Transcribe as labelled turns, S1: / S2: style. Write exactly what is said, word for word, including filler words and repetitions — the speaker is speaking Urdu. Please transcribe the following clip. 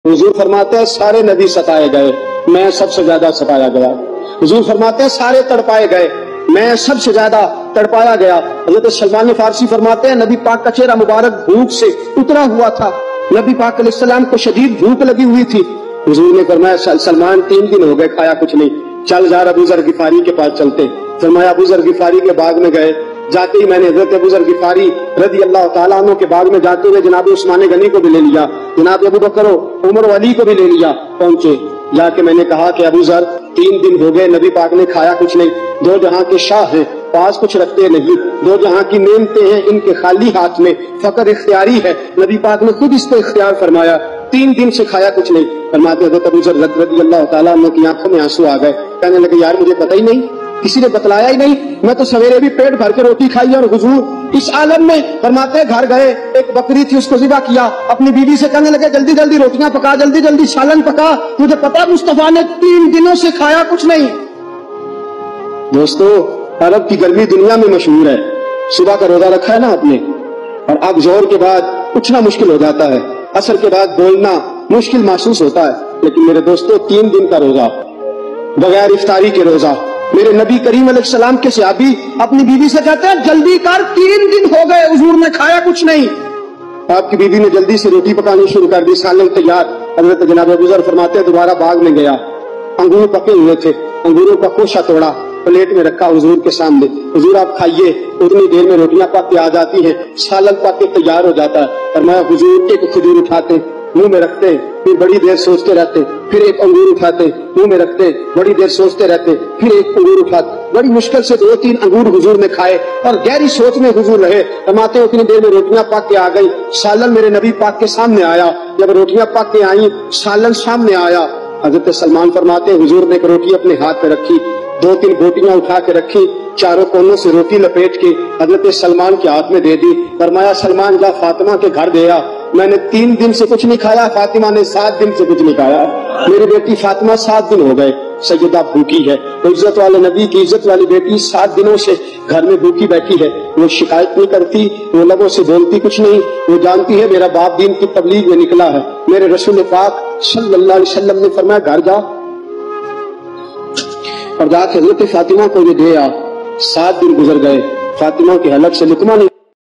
S1: حضور فرماتے ہیں سارے نبی ستائے گئے، میں سب سے زیادہ ستایا گیا۔ حضور فرماتے ہیں سارے تڑپائے گئے، میں سب سے زیادہ تڑپایا گیا۔ حضرت سلمان فارسی فرماتے ہیں نبی پاک کا چہرہ مبارک بھوک سے اترا ہوا تھا، نبی پاک علیہ السلام کو شدید بھوک لگی ہوئی تھی۔ حضور نے فرمایا سلمان تین دن ہو گئے کھایا کچھ نہیں، چل جا ابو ذر غفاری کے پاس چلتے۔ فرمایا ابو ذر غفاری کے باغ میں گئے، جاتے ہی میں نے حضرت ابو ذر غفاری رضی اللہ تعالیٰ عنہ کے باغ میں جاتے ہوئے جناب عثمان غنی کو بھی لے لیا، جناب ابو بکر عمر و علی کو بھی لے لیا۔ پہنچے جا کے میں نے کہا کہ ابو ذر تین دن ہو گئے نبی پاک نے کھایا کچھ نہیں، دو جہاں کے شاہ ہیں پاس کچھ رکھتے نہیں، دو جہاں کی نعمتیں ہیں ان کے خالی ہاتھ میں، فقر اختیاری ہے، نبی پاک نے خود اس کو اختیار فرمایا، تین دن سے کھایا کچھ نہیں۔ فرماتے حضرت ابو ذر رضی اللہ تعالیٰ عنہ کی آنکھوں میں آنسو آ گئے، کہنے لگے یار مجھے پتہ ہی نہیں، کسی نے بتلایا ہی نہیں، میں تو سویرے بھی پیٹ بھر کے روٹی کھائی اور حضور اس عالم میں۔ فرماتے گھر گئے، ایک بکری تھی اس کو ذبح کیا، اپنی بیوی سے کہنے لگے جلدی جلدی روٹیاں پکا، جلدی جلدی سالن پکا، مجھے پتا مصطفیٰ نے تین دنوں سے کھایا کچھ نہیں۔ دوستو عرب کی گرمی دنیا میں مشہور ہے، صبح کا روزہ رکھا ہے نا آپ نے، اور اب زہر کے بعد اٹھنا مشکل ہو جاتا ہے، عصر کے بعد بولنا مشکل محسوس ہوتا ہے، لیکن میرے دوستو تین دن کا روزہ بغیر افطاری کے روزہ، میرے نبی کریم علیہ السلام کے صحابی اپنی بیوی سے کہتے ہیں جلدی کر تین دن ہو گئے حضور نے کھایا کچھ نہیں۔ آپ کی بیوی نے جلدی سے روٹی پکانی شروع کر دی، سالن تیار۔ حضرت جناب ابو ذر فرماتے ہیں دوبارہ باغ میں گیا، انگور پکے ہوئے تھے، انگوروں کا خوشہ توڑا، پلیٹ میں رکھا حضور کے سامنے، حضور آپ کھائیے، اتنی دیر میں روٹیاں پک کے آ جاتی ہیں، سالن پک کے تیار ہو جاتا ہے۔ فرمایا حضور ایک کھجور اٹھاتے منہ میں رکھتے، پھر بڑی دیر سوچتے رہتے، پھر ایک انگور اٹھاتے منہ میں رکھتے، بڑی دیر سوچتے رہتے، پھر ایک انگور اٹھاتے، بڑی مشکل سے دو تین انگور حضور نے کھائے اور گہری سوچ میں حضور رہے۔ فرماتے ہیں اتنی دیر میں روٹیاں پک کے آ گئی، سالن میرے نبی پاک کے سامنے آیا، جب روٹیاں پک کے آئیں سالن سامنے آیا، حضرت سلمان فرماتے ہیں حضور نے ایک روٹی اپنے ہاتھ پہ رکھی، دو تین بوٹیاں اٹھا کے رکھی، چاروں کونوں سے روٹی لپیٹ کے حضرت سلمان کے ہاتھ میں دے دی۔ فرمایا سلمان جا فاطمہ کے گھر دے آ، میں نے تین دن سے کچھ نہیں کھایا، فاطمہ نے سات دن سے کچھ نہیں کھایا، میری بیٹی فاطمہ سات دن ہو گئے سیدہ بھوکی ہے، عزت والے نبی کی عزت والی بیٹی سات دنوں سے گھر میں بھوکی بیٹھی ہے، وہ شکایت نہیں کرتی، وہ لبوں سے بولتی کچھ نہیں، وہ جانتی ہے میرا باپ دین کی تبلیغ میں نکلا ہے۔ میرے رسول پاک صلی اللہ علیہ وسلم نے فرمایا گھر جا اور جا کے حضرت فاطمہ کو یہ دے آ۔ سات دن گزر گئے، فاطمہ کے حلق سے لقمہ نہیں